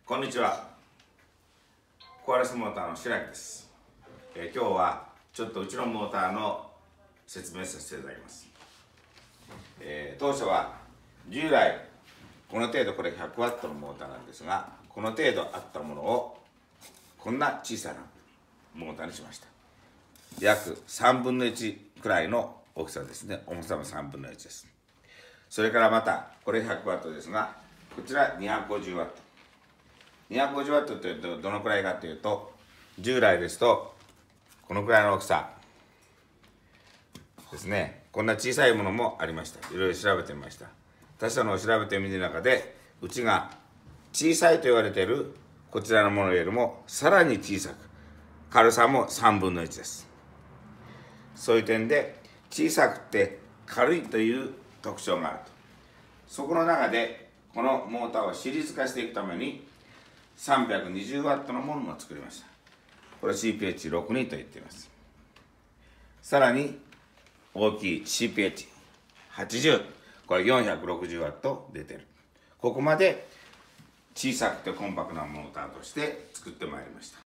こんにちは。コアレスモーターの白木です。今日はちょっとうちのモーターの説明させていただきます。当初は従来この程度、これ100ワットのモーターなんですが、この程度あったものをこんな小さなモーターにしました。約3分の1くらいの大きさですね。重さも3分の1です。それからまたこれ100ワットですが、こちら250ワット。250ワットというとどのくらいかというと、従来ですとこのくらいの大きさですね。こんな小さいものもありました。いろいろ調べてみました。他社のを調べてみる中で、うちが小さいと言われているこちらのものよりもさらに小さく、軽さも3分の1です。そういう点で小さくて軽いという特徴があると。そこの中でこのモーターをシリーズ化していくために320ワットのものを作りました。これ CPH62 と言っています。さらに大きい CPH80、これ460ワット出てる。ここまで小さくてコンパクトなモーターとして作ってまいりました。